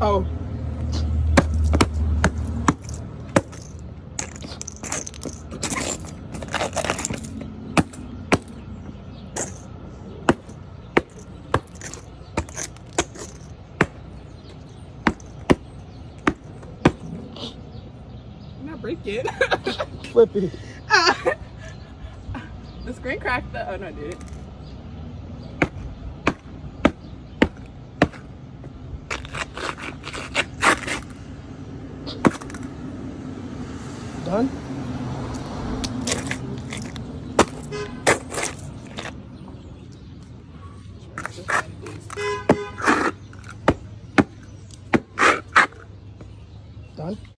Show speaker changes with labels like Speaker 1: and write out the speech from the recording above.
Speaker 1: Oh. Not break it.
Speaker 2: Flip it.
Speaker 1: The screen cracked though. Oh no, it didn't.
Speaker 2: Done? Done?